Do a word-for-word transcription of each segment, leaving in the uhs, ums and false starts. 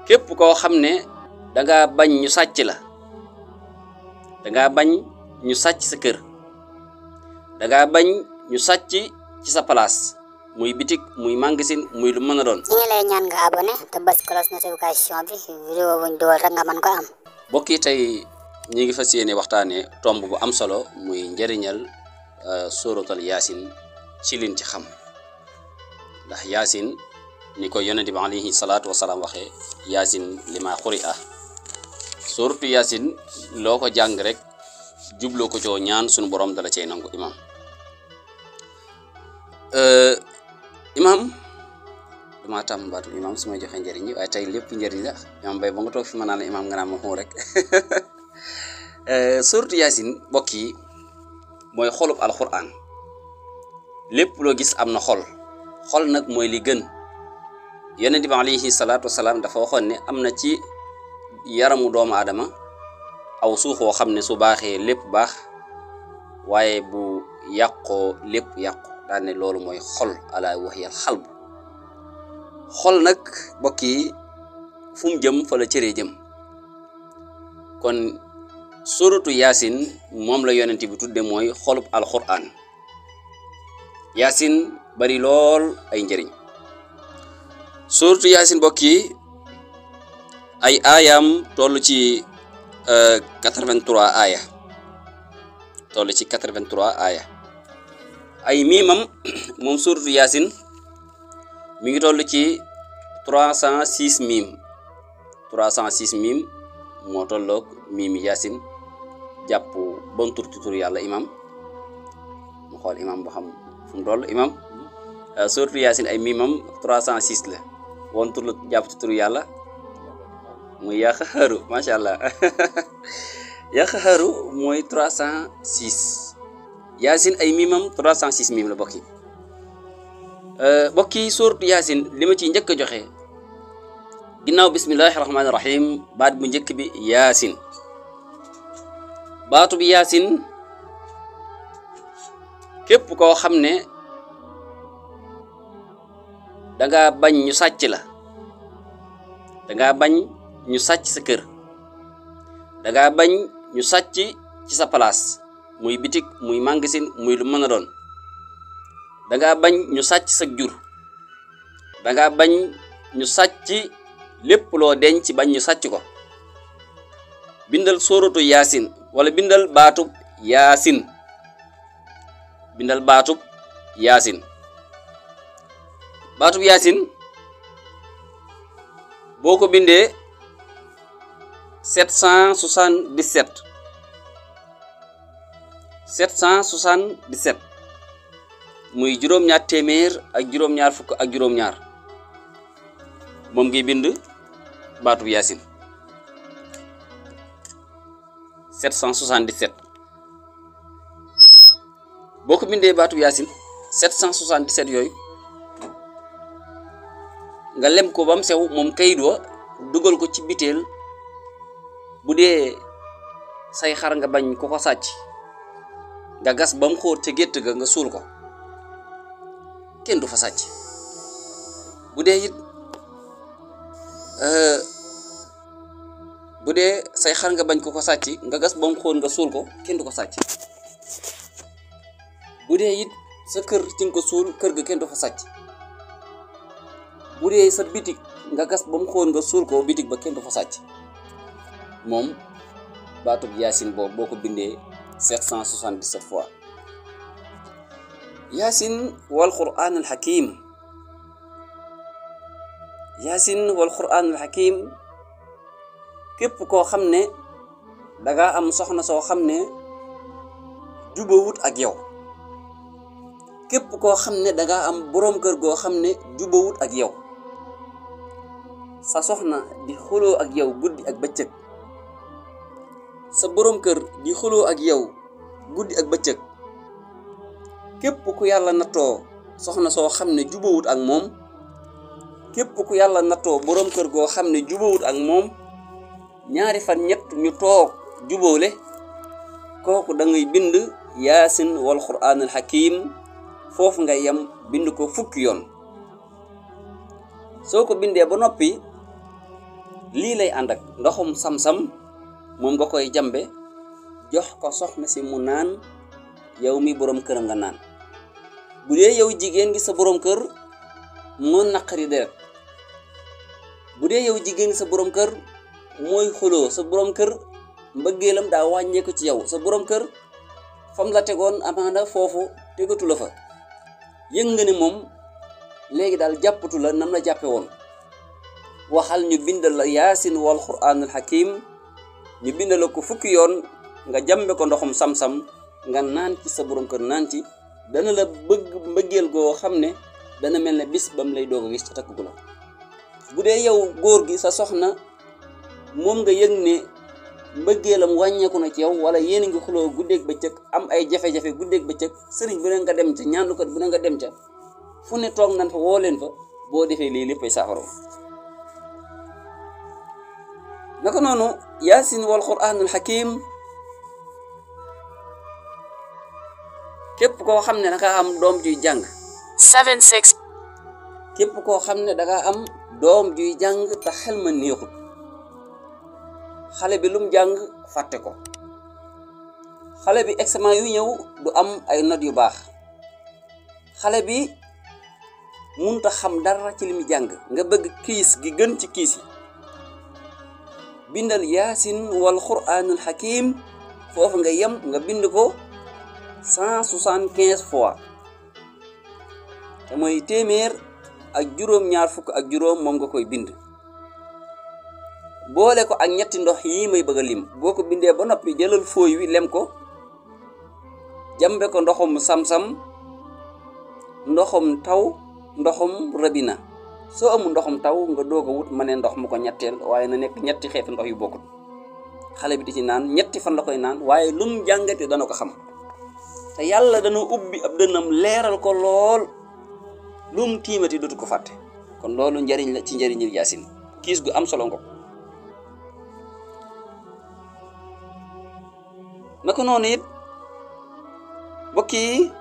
képp koo xam ne danga bañ ñu sàcc la danga bañ ñu sàcc sa kër danga bañ ñu sàcc ci sa place muy bitik muy magasin muy lu mën a doon. ñi ngi lay ñaan nga abonné te bës cloche notification bi vidéo buñ dugal rek nga mën ko am. mbokk yi tey ñi ngi fas yéene waxtaanee tomb bu am solo muy njëriñal suratul yaasin ci liñ ci xam ndax yaasin ni ko yonent bi alayhi salaatu wasalaam waxee yaasin lima xuri a suratu yaasin loo ko jàng rek jubloo ko coo ñaan suñu borom dala cey nangu imam imam dama tam baatu imam su may joxe njëriñ yi waaye tey lépp njëriñ la imam bay ba nga toog fi ma naan la imam nga naan ma xuu rek suratu yaasin mbokk yi mooy xolub alquran lépp loo gis am na xol xol nag mooy li gën yonent bi alayhi salaatu wasalaam dafa waxoon ne am na ci yaramu doomu aadama aw suux woo xam ne su baaxee lépp baax waaye bu yàqoo lépp yàqu daan ne loolu mooy xol ala waxyal xalb xol nag mbokk yi fu mu jëm fa la cëree jëm kon suratu yaasin moom la yonent bi tudde mooy xolub alquran yaasin bari lool ay njëriñ suratu yaasin mbokk yi ay aayaam toll ci quatre-vingt-trois aaya toll ci quatre-vingt-trois aaya ay miimam moom suratu yaasin mi ngi toll ci trois cent six miim trois cent six miim moo tolloog miimi yaasin jàpp bon tur ci tur yàlla imam mu xool imam boo xam fu mu toll imam suratu yaasin ay miimam trois cent six la bon tur la jàpp ci tur yàlla muy yaqaharu macha allah yaqaharu mooy trois cent six yaasin ay miimam trois cent six miim la bokk yi bokk yi suratu yaasin li ma ciy njëkk a joxe ginnaaw bismillahi rahmaani rahim baat bu njëkk bi yaasin baatu bi yaasin képp koo xam ne danga bañ ñu sàcc la danga bañ ñu sàcc sa kër danga bañ ñu sàcc ci sa place muy bitik muy magasin muy lu mën a doon danga bañ ñu sàcc sa jur danga bañ ñu sàcc lépp loo denc bañ ñu sàcc ko bindal suratu yaasin wala bindal baatub yaasin bindal baatub yaasin baatub yaasin boo ko bindee sept cent soixante-dix-sept sept cent soixante-dix-sept muy juróom-ñaar téeméer ak juróom-ñaar fukk ak juróom-ñaar moom ngi bind baatub yaasin sept cent soixante-dix-sept boo ko bindee baatub yaasin sept cent soixante-dix-sept yooyu nga lem ko bam sew moom kayit wa dugal ko ci biteel bu dee say xar nga bañ ko ko sàcc nga gas ba mu xóot te gétt ga nga suul ko kenn du fa sàcc bu dee it bu dee say xar nga bañ ko ko sàcc nga gas ba mu xóot nga suul ko kenn du ko sàcc bu dee it sa kër ci nga ko suul kër ga kenn du fa sàcc bu dee sa bitik nga gas ba mu xóot nga suul ko bitik ba kenn du fa sàcc moom baatub yaasin boobu boo ko bindee sept cent soixante-dix-sept fois yaasin wal qur'an al hakim yaasin wal qur'an al hakim képp koo xam ne danga am soxna soo xam ne jubawut ak yow képp koo xam ne danga am boroom kër goo xam ne jubawut ak yow sa soxna di xuloo ak yow guddi ak bëccëg sa boroom kër di xuloo ak yow guddi ak bëccëg képp ku yàlla nattoo soxna soo xam ne jubawut ak moom képp ku yàlla nattoo boroom kër goo xam ne jubawut ak moom ñaari fan ñett ñu toog jubóole kooku da ngay bind yaasin wal qur'an al hakim foofu nga yem bind ko fukki yoon soo ko bindee ba noppi lii lay ànd ak ndoxum sam-sam moom nga koy jambe jox ko soxna si mu naan yow mi borom këram nga naan. bu dee yow jigéen gi sa borom kër moo naqari deret bu dee yow jigéen gi sa borom kër mooy xuloo sa borom kër mbëggeelam daa wàññeeku ci yow sa borom kër fam la tegoon amaana foofu tegatu la fa yëg nga ne moom léegi daal jàppatu la nam la jàppe woon waxal ñu bindal la yaasin wal quraanul hakim ñu bindal la ko fukki yoon nga jambe ko ndoxum sam-sam nga naan ci sa borom kër naan ci dana la bëgg mbëggeel goo xam ne dana mel ne bis bam lay doog a gis te takk gu la. bu dee yow góor gi sa soxna moom nga yëg ne mbëggeelam wàññeeku na ci yow wala yéen a ngi xuloo guddeeg bëccëg am ay jafe-jafe guddeeg bëccëg sëriñ bu ne nga dem ca ñaandukat bu ne nga dem ca fu ne toog nan fa woo leen fa boo defee lii léppay saafaro. naka noonu yaasin wal quraanul hakim képp koo xam ne danga am doom juy jàng seven six képp koo xam ne danga am doom juy jàng te xel ma neexut xale bi lum jàng fàtte ko xale bi examen yu ñëw du am ay notes yu baax xale bi munta xam dara ci li mu jàng nga bëgg kiis gi gën ci kiis yi bindal yaasin wal quraanul hakim foofu nga yem nga bind ko cent soixante-quinze fois te mooy téeméer ak juróom ñaar fukk ak juróom moom nga koy bind boole ko ak ñetti ndox yi may bëgg a lim boo ko bindee ba noppi jëlal fooy wi lem ko jambe ko ndoxum sam-sam ndoxum taw ndoxum rabina soo amul ndoxum taw nga doog a wut ma ne ndox mu ko ñetteel waaye na nekk ñetti xeeti ndox yu bokkut xale bi di ci naan ñetti fan la koy naan waaye lum jàngate dana ko xam te yàlla dana ubbi ab dënnam leeral ko lool lum tiimati dootu ko fàtte kon loolu njariñ la ci njariñu yaasin kiis gu am solo nga naka noonu it mbokk yi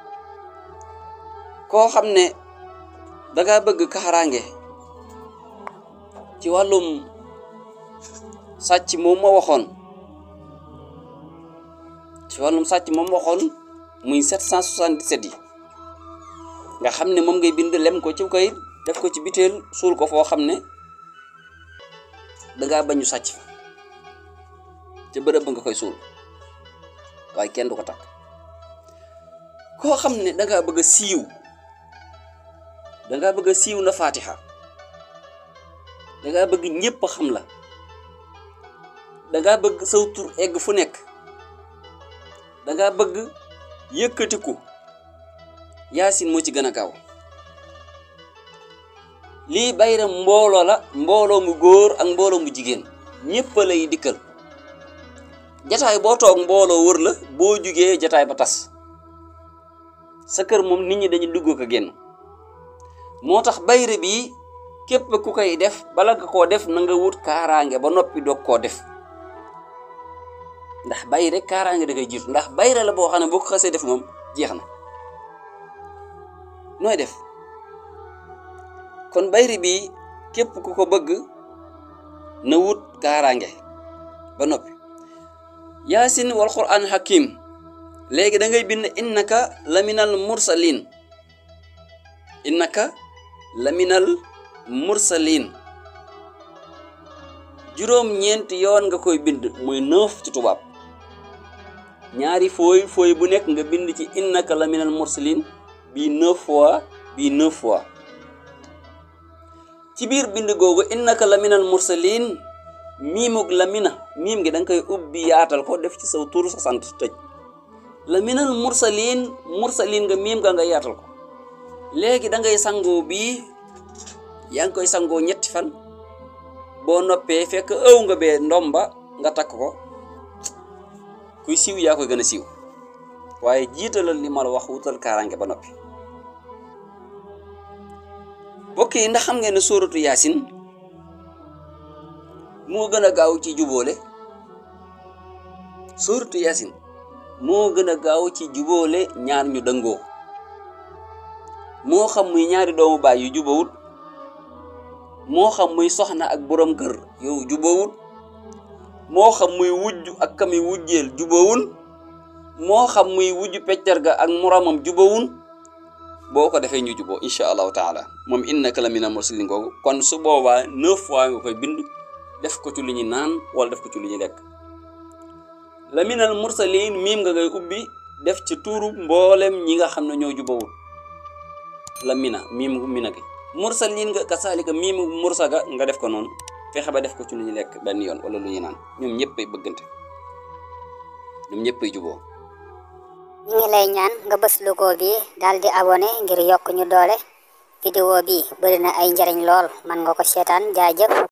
koo xam ne danga bëgg kaaraange ci wàllum sàcc moom ma waxoon ci wàllum sàcc moom ma waxoon muy sept cent soixante-dix-sept yi nga xam ne moom ngay bind lem ko ci kayit def ko ci biteel suul ko foo xam ne dangaa bañu sàcc fa ca bërëb ba nga koy suul waaye kenn du ko takk koo xam ne dangaa bëgg a siiw dangaa bëgg a siiw na Fatiha dangaa bëgg ñépp xam la dangaa bëgg saw tur egg fu nekk dangaa bëgg yëkkatiku yaasin moo ci gën a gaaw lii bayra mbooloo la mbooloo mu góor ak mbooloo mu jigéen ñépp lay dikkal jataay boo toog mbooloo wër la boo jugee jataay ba tas sa kër moom nit ñi dañu dugg ko génn moo tax bayre bi képp ku koy def bala nga koo def na nga wut kaaraange ba noppi doog koo def ndax bayre kaaraange da koy jiitu ndax bayre la boo xam ne boo ko xasee def moom jeex na nooy def kon bayre bi képp ku ko bëgg na wut kaaraange ba noppi yaasin wal qur'an hakim léegi da ngay bind innaka laminal mursalin innaka laminal mursalin juróom ñeenti yoon nga koy bind muy neuf ci tubaab ñaari fooy fooy bu nekk nga bind ci innaka laminal mursalin bii neuf fois bii neuf fois ci biir bind googu innaka laminal mursalin miimug lamina miim gi da nga koy ubbi yaatal ko def ci saw tur sa sant tëj laminal mursalin mursalin nga miim nga nga yaatal ko léegi da ngay sangoo bii yaa ngi koy sangoo ñetti fan boo noppee fekk ëw nga bee ndomba nga takk ko kuy siiw yaa koy gën a siiw waaye jiitalal li ma la wax wutal kaaraange ba noppi bokk yi ndax xam ngeen ne sóoratu yaasin moo gën a gaaw ci jubóole sóoratu yaasin moo gën a gaaw ci jubóole ñaar ñu dëngoo moo xam muy ñaari doomu baay yu jubawut moo xam muy soxna ak borom kër yow jubawut moo xam muy wujj ak kami wujjeel jubawun moo xam muy wujj peccarga ak moromam jubawun boo ko defee ñu juboo insha allahu taala moom innaka la mina mursalin googu kon su boobaa neuf fois nga koy bind def ko ci lu ñu naan wala def ko ci lu ñu lekk la minal mursalin miim nga ngay ubbi def ci tuuru mboolem ñi nga xam ne ñoo jubawul la mina miim mina gi mursalin nga kasaalika miim mursaga nga def ko noonu fexe ba def ko ci lu ñu lekk benn yoon wala lu ñu naan ñoom ñëpp ay bëggante ñoom ñëpp ay juboo ñu ngi lay ñaan nga bës logo bi daal di abonné ngir yokk ñu doole vidéo bi bëri na ay njariñ lool man nga ko seetaan jaajëf